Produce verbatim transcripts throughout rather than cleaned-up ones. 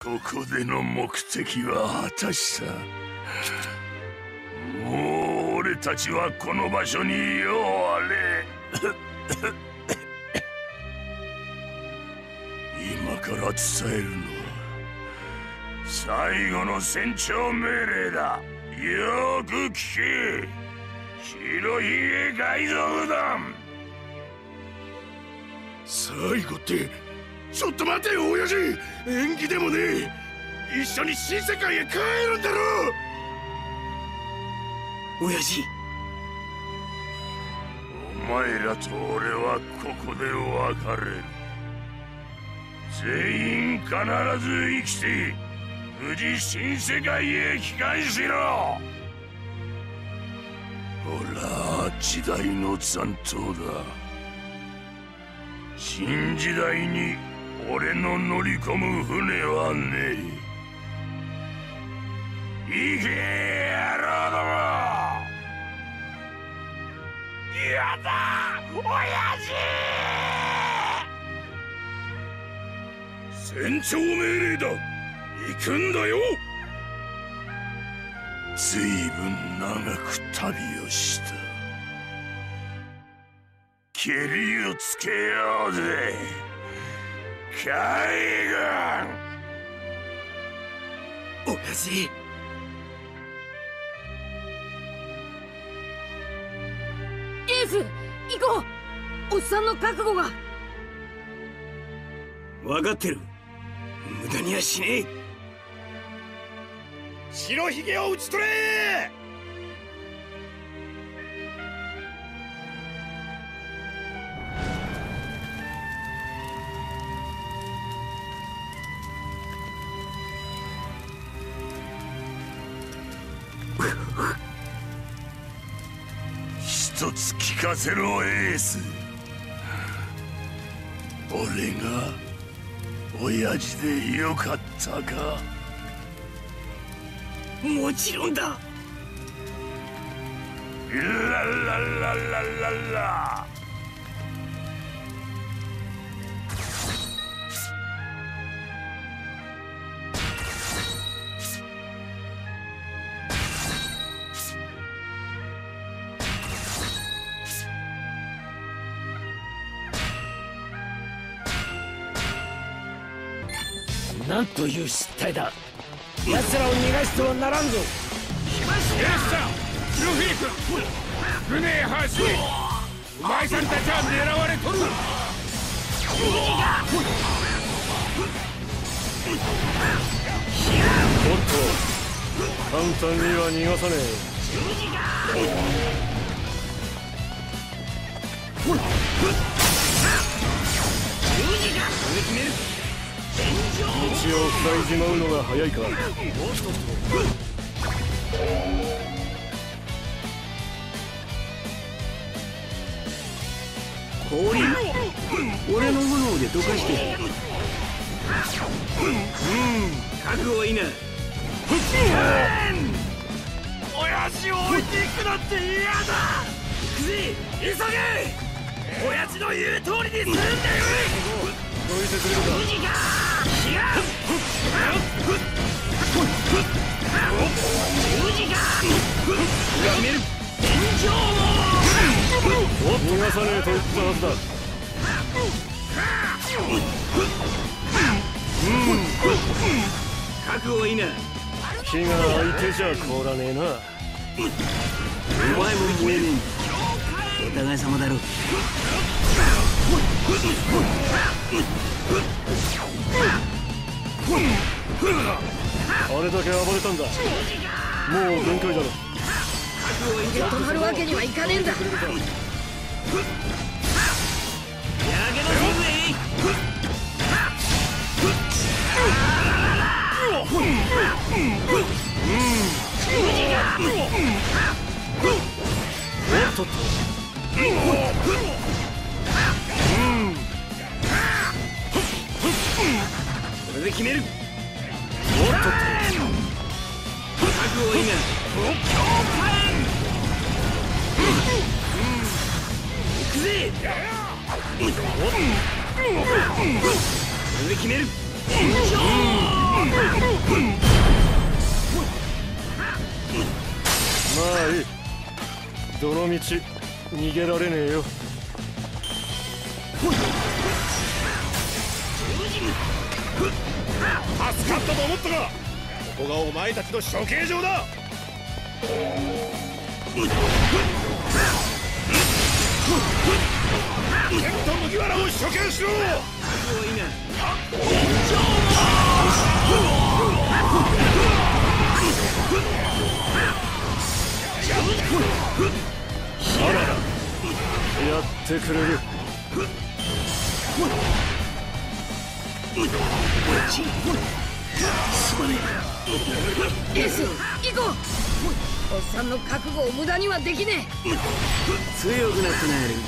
ここでの目的は果たした。もう俺たちはこの場所にようあれ。今から伝えるのは最後の戦長命令だ。よく聞け、白ひげ海賊団。 最後って、ちょっと待てよ親父。縁起でもねえ。一緒に新世界へ帰るんだろ。 親父、 お前らと俺はここで別れる。全員必ず生きて無事新世界へ帰還しろ。ほら、時代の残党だ。新時代に俺の乗り込む船はねえ。行け野郎ども。やだ親父。 戦長命令だ。行くんだよ。 ずいぶん長く旅をした。けりをつけようぜ海軍。 親父。 エース、行こう。おっさんの覚悟が。 分かってる。無駄にはしねえ。 白ひげを討ち取れ。 一つ聞かせろエース。俺が親父でよかったか。 もちろんだ。 ララララララ。 なんという失態だ。奴らを逃がしてはならんぞ。 来ました。エースさん、ルフィ君、船へ走れ。お前さんたちは狙われとる。 おっと、簡単には逃がさねえ。道を塞いじまうのが早いか。 氷、俺の炎で溶かしてやる。うん、覚悟はいいな。 親父を置いていくなんて嫌だ。 行くぜ、急げ。親父の言う通りにするんだよ。 どいてくれるか。逃がさねえと言ったはずだ。 覚悟はいいな。 気が相手じゃ凍らねえな。 お前も燃えねえ。お互い様だろ。 あれだけ暴れたんだ。もう限界だろ。 止まるわけにはいかねえんだ。 やけどするぜ。 おっとっと。 これで決める。 おっとっと。 覚悟いいな。行くぜ。これで決める。 どの道逃げられねえよ。 助かったと思ったが、ここがお前たちの処刑場だ。ケント麦わらを処刑しろ。 あらら、やってくれる。 エース、行こう。おっさんの覚悟を無駄にはできねえ。 強くなってなる。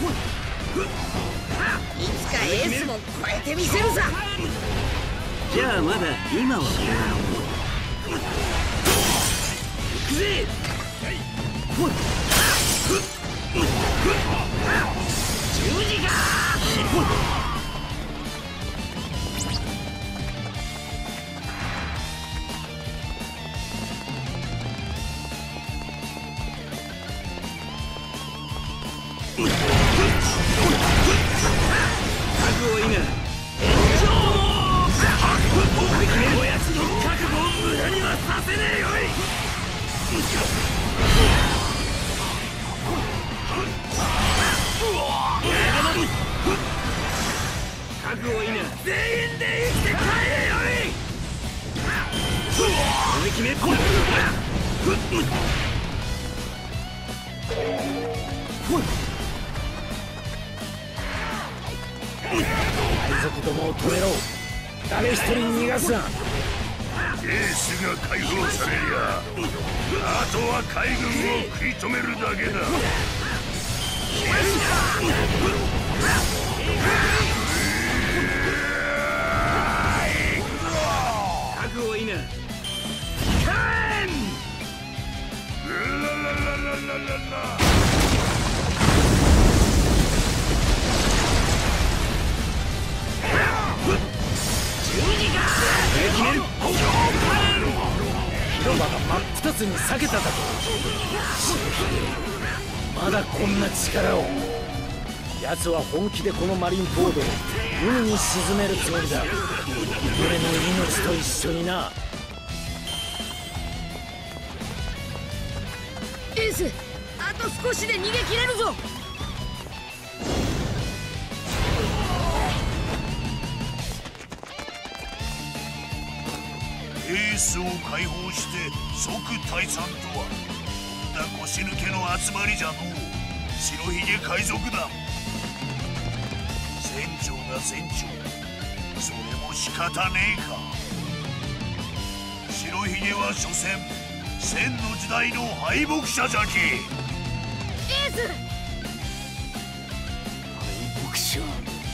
いつかエースも超えてみせるさ。 じゃあまだ今は俺が行くぜ。十字架。覚悟いいな。おやつの覚悟を無駄にはさせねえよい。覚悟いいな。全員で生きて帰れよい。思い決め。 海賊どもを止めろ。誰一人逃がすな。 エースが解放されりゃ、あとは海軍を食い止めるだけだ。 覚悟いいな。 ラララララララ。 広場が真っ二つに裂けただと。まだこんな力を。奴は本気でこのマリンポードを海に沈めるつもりだ。俺の命と一緒にな。 エース、あと少しで逃げ切れるぞ。 エースを解放して即退散とは、とんだ腰抜けの集まりじゃのう。白ひげ海賊団。船長が船長、それも仕方ねえか。白ひげは所詮千の時代の敗北者じゃき。 エース、 敗北者。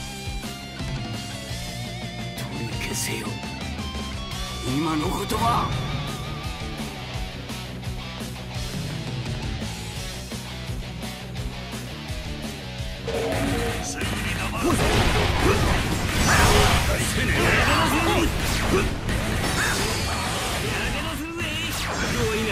取り消せよ今の言葉。 すぐに黙るぞ。 覚悟いいな。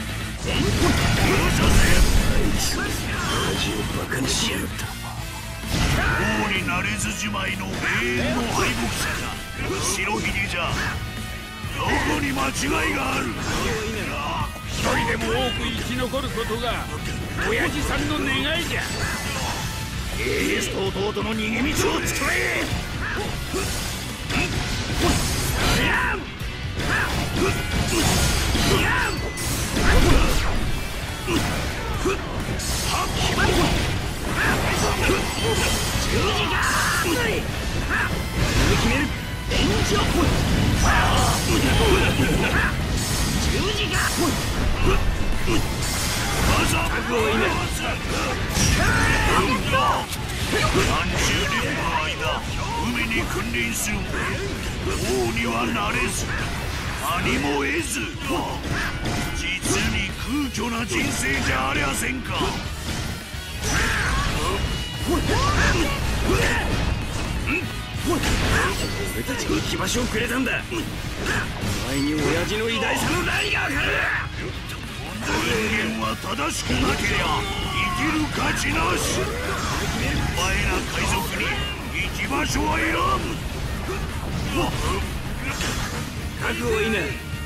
味をバカにしやがった。 王になれずじまいの永遠の敗北者だ。白ひげじゃ。どこに間違いがある。 一人でも多く生き残ることが親父さんの願いじゃ。 エースと弟の逃げ道を作れ。何十年の間海に君臨する王にはなれず何も得ず、実に空虚な人生じゃありゃせんか。 俺たちに行き場所をくれたんだ。お前に親父の偉大さの何がわかる。 人間は正しくなけりゃ生きる価値なし。お前ら海賊に行き場所はいらん。 覚悟いいね。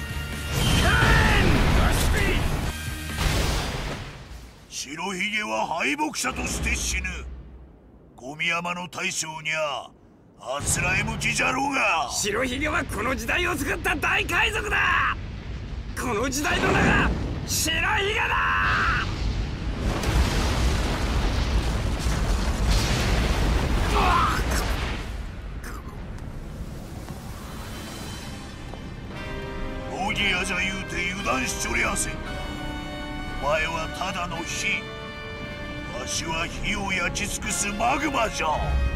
白ひげは敗北者として死ぬ。ゴミ山の大将にゃあつらえ向きじゃろうが。 白ひげはこの時代を作った大海賊だ。この時代の名が白ひげだ。 ボギアじゃ言うて油断しちょりゃせん。お前はただの火。わしは火を焼き尽くすマグマじゃ。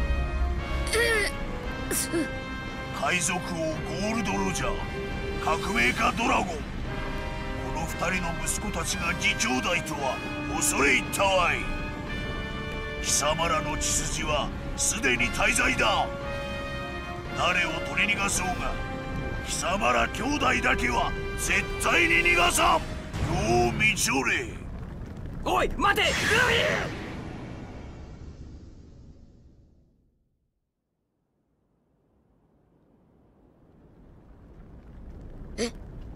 海賊王ゴールド・ロジャー、革命家ドラゴン、この二人の息子たちが義兄弟とは恐れ入ったわい。貴様らの血筋はすでに大罪だ。誰を取り逃がそうが貴様ら兄弟だけは絶対に逃がさん。よう見ちょれ。 おい待てルフィ。 え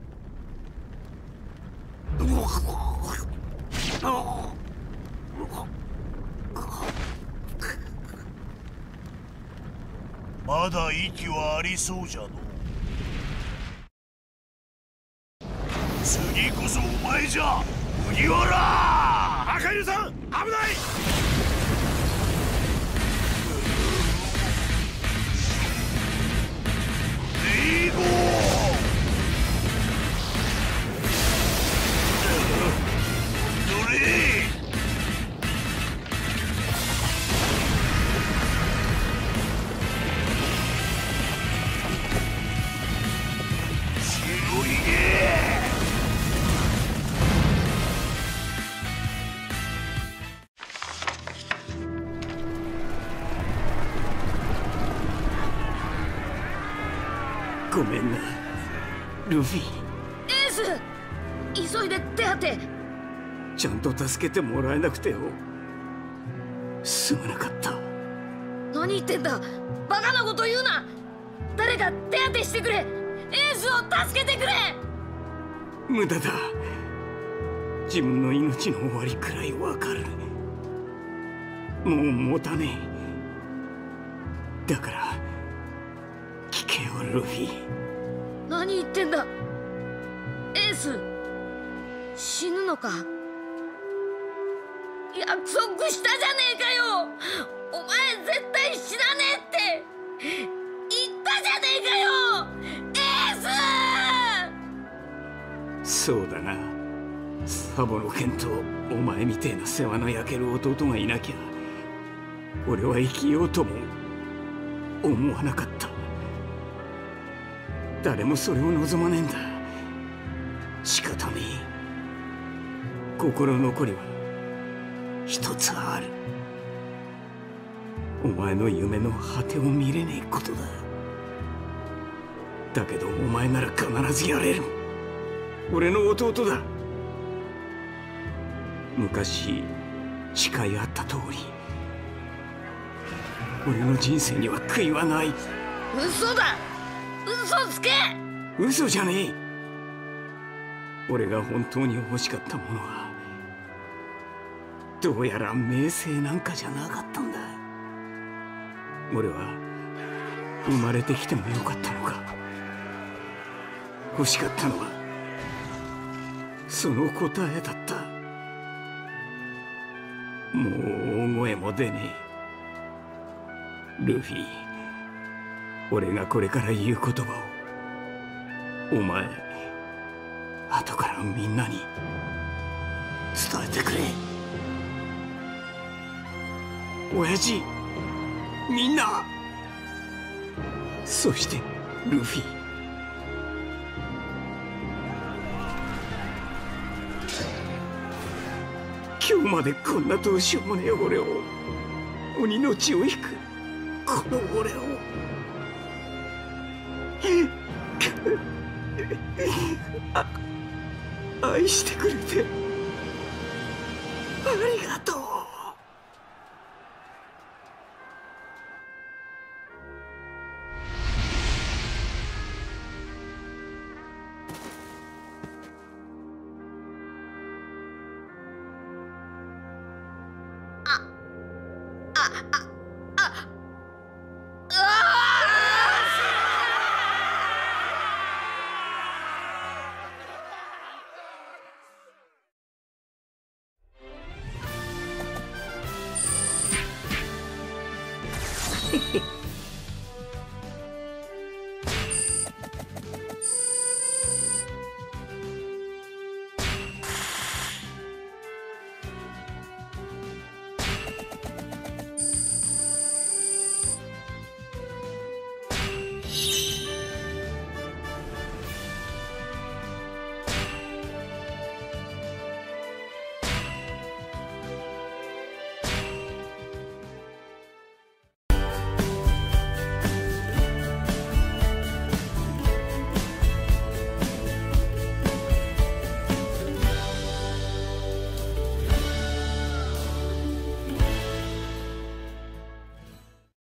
まだ息はありそうじゃの。次こそお前じゃ麦わら。 赤犬さん危ない。 レイゴーどれ。白ひげ。 ごめんなルフィ。 エース、急いで手当て。 ちゃんと助けてもらえなくてよすまなかった。 何言ってんだ、バカなこと言うな。誰か手当てしてくれ。エースを助けてくれ。 無駄だ。自分の命の終わりくらいわかる。もう持たねえ。だから聞けよルフィ。 何言ってんだエース。死ぬのか。約束したじゃねえかよ。お前絶対死なねえって言ったじゃねえかよエース。 そうだな。サボの剣とお前みてえな世話の焼ける弟がいなきゃ俺は生きようとも思わなかった。誰もそれを望まねえんだ。仕方ねえ。心残りは一つある。お前の夢の果てを見れねえことだ。だけどお前なら必ずやれる。俺の弟だ。昔誓い合った通り俺の人生には悔いはない。 嘘だ、嘘つけ。 嘘じゃねえ。俺が本当に欲しかったものはどうやら名声なんかじゃなかったんだ。俺は生まれてきてもよかったのか。欲しかったのはその答えだった。もう大声も出ねえ。ルフィ、俺がこれから言う言葉をお前後からみんなに伝えてくれ。親父、みんな、そしてルフィ。今日までこんなどうしようもねえ俺を、鬼の血を引くこの俺を愛してくれてありがとう。 ああ